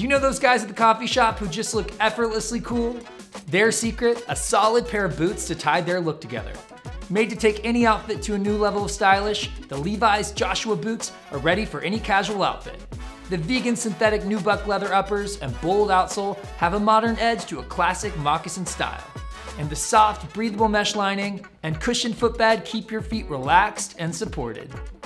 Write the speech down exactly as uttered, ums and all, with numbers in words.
You know those guys at the coffee shop who just look effortlessly cool? Their secret, a solid pair of boots to tie their look together. Made to take any outfit to a new level of stylish, the Levi's Joshua boots are ready for any casual outfit. The vegan synthetic nubuck leather uppers and bold outsole have a modern edge to a classic moccasin style. And the soft, breathable mesh lining and cushioned footbed keep your feet relaxed and supported.